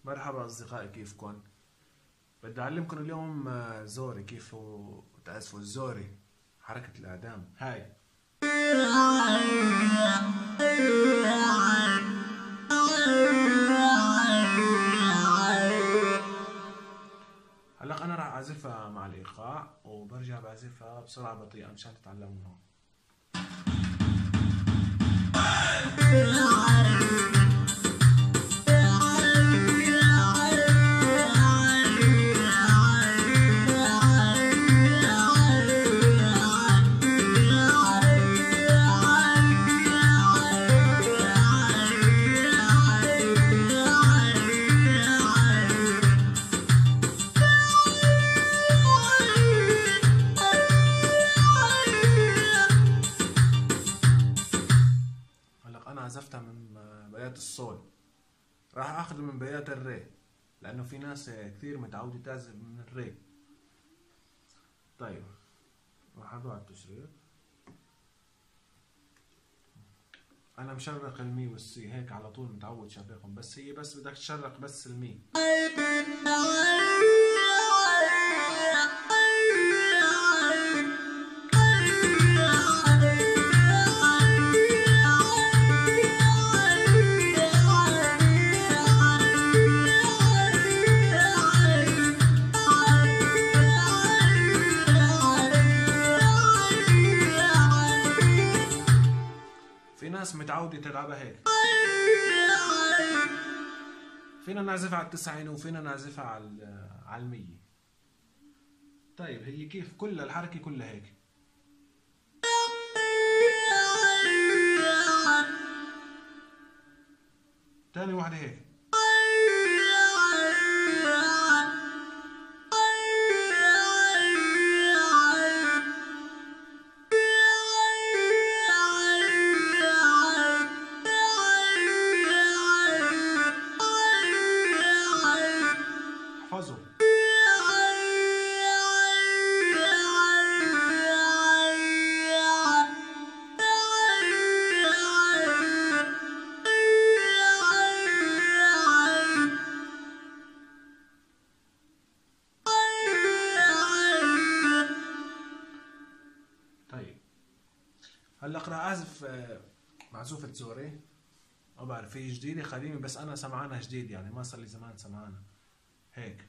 مرحبا أصدقائي، كيفكن؟ بدي أعلمكم اليوم زوري، كيف تأسفوا الزوري، حركة الإعدام هاي. هلق أنا راح أعزفها مع الإيقاع وبرجع بعزفها بسرعة بطيئة مشان تتعلموها. أنا عزفتها من بيات الصول، راح أخذ من بيات الري لأنه في ناس كثير متعودة تعزف من الري. طيب راح أروح على التشريق، أنا مشرق المي والسي هيك على طول متعود شرقهم، بس هي بس بدك تشرق بس المي. في ناس متعودة تلعبها هيك، فينا نعزفها على التسعين وفينا نعزفها على المية. طيب هي كيف كل الحركة كلها هيك. تاني واحدة هيك. احفظوا. طيب هلا راح اعزف معزوفة زوري، ما بعرف هي جديدة قديمة بس انا سمعانها جديد، يعني ما صار لي زمان سمعانها هيك.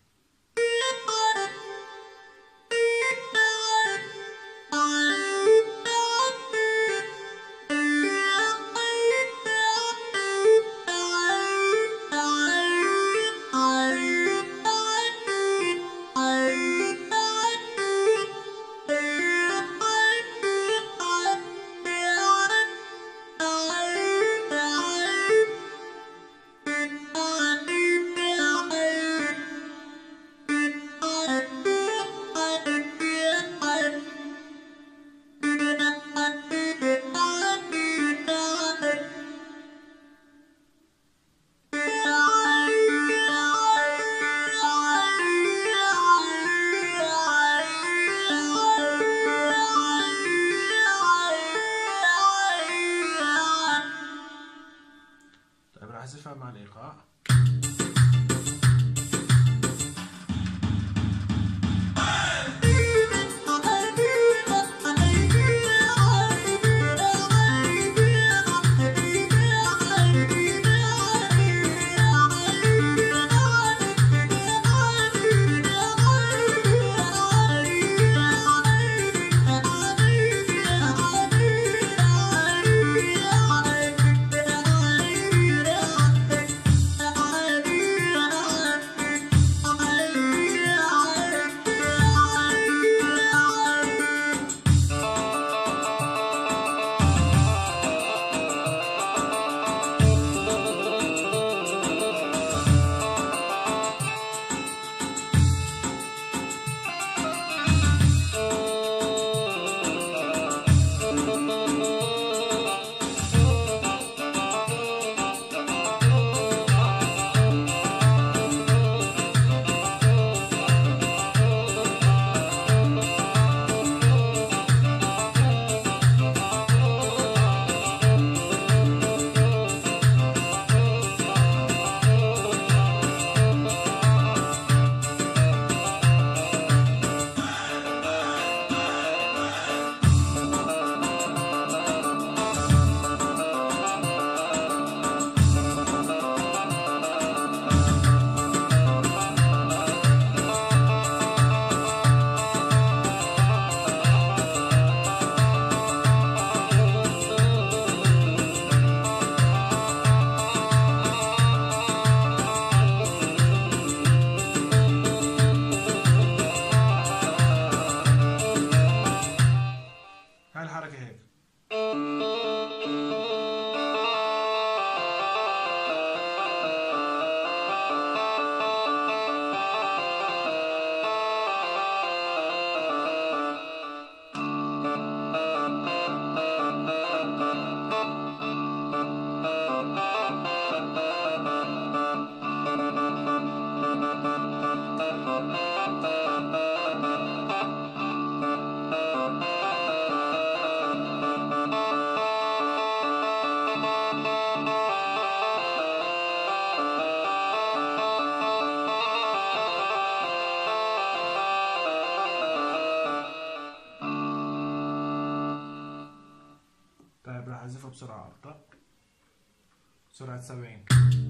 بسرعة 70.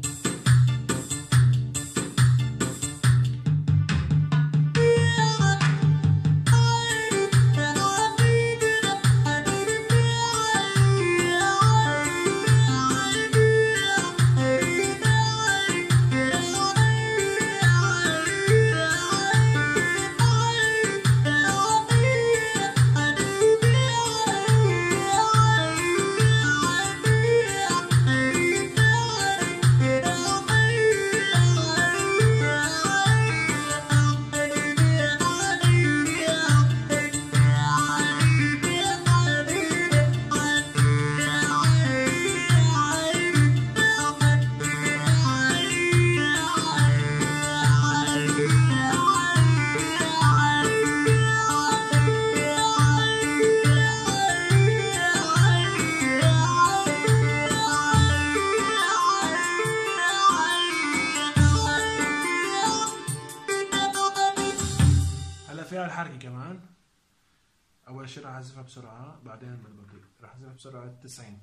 فيها الحركة كمان. أول شي راح أعزفها بسرعة، بعدين بالبطيء راح أعزفها بسرعة 90.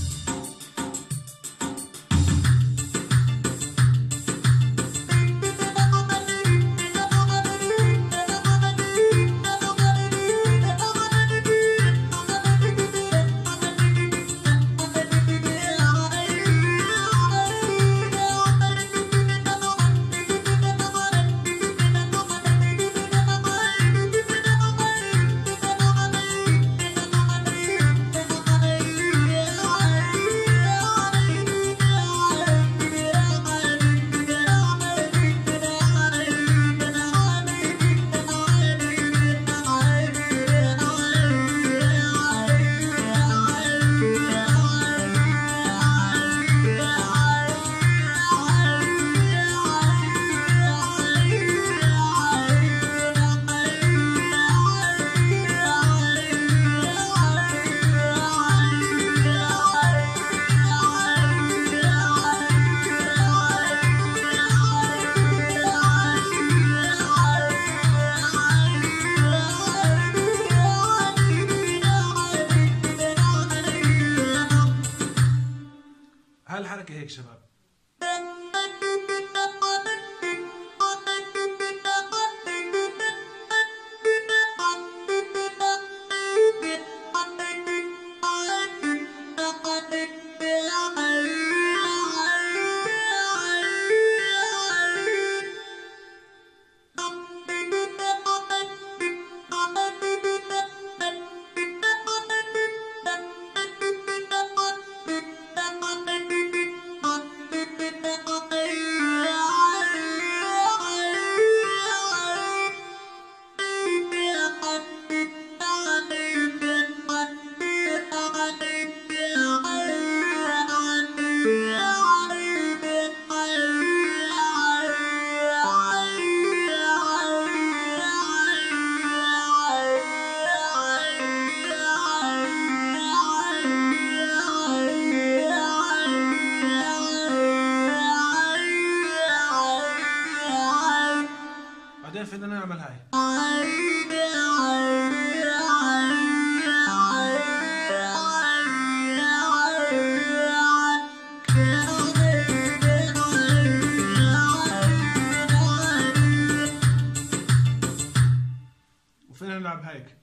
هالحركة هيك شباب. بعدين فينا نعمل هاي. وفينا نلعب هيك.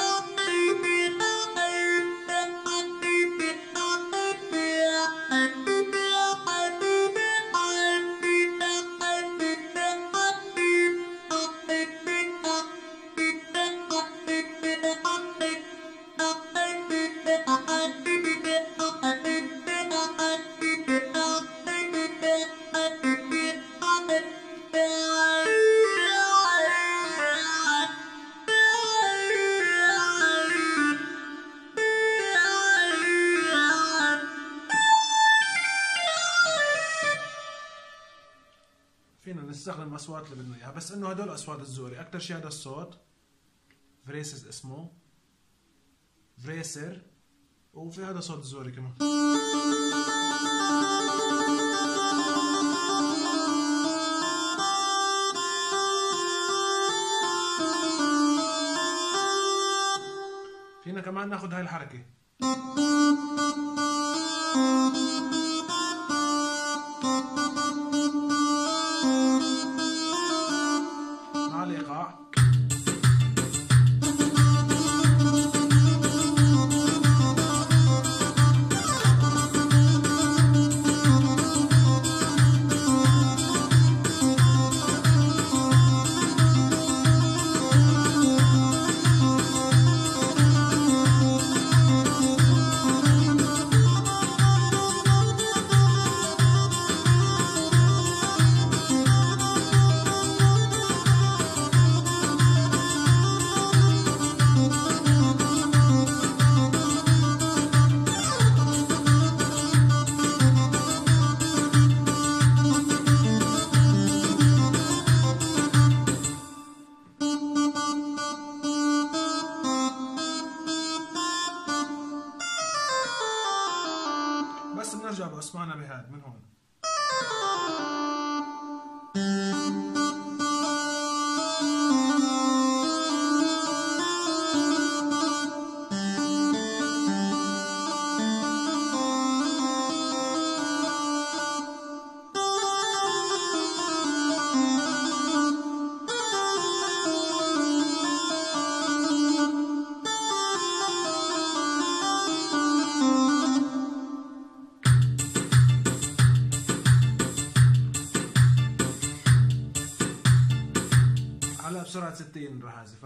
فينا نستخدم الاصوات اللي بدنا اياها، بس انه هدول اصوات الزوري اكثر شيء. هذا الصوت فريسز اسمه فريسر، وفي هذا صوت الزوري كمان. فينا كمان ناخذ هاي الحركة. بهاد من هون. هلا بسرعة 60 راح اعزف.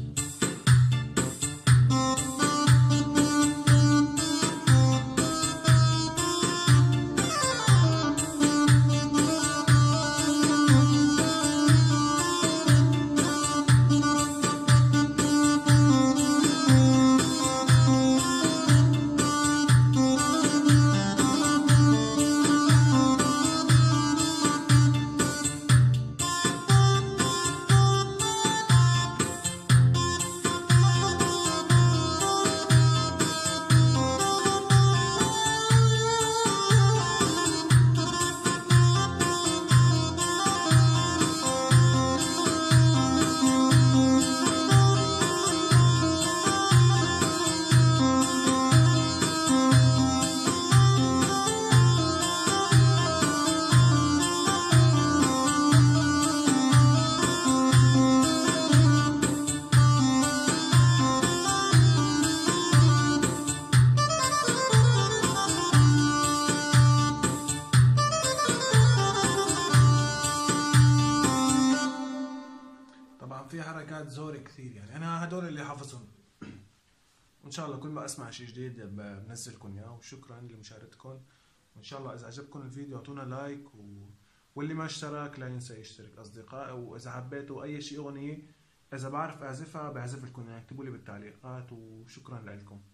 طبعا في حركات زوري كثير، يعني انا هدول اللي حافظهم. وان شاء الله كل ما اسمع شيء جديد بنزلكم اياه، وشكرا لمشاهدتكم. وان شاء الله اذا عجبكم الفيديو اعطونا لايك، واللي ما اشترك لا ينسى يشترك اصدقائي. واذا حبيتوا اي شيء اغنيه اذا بعرف اعزفها بعزف لكم، يعني اكتبوا لي بالتعليقات. وشكرا لكم.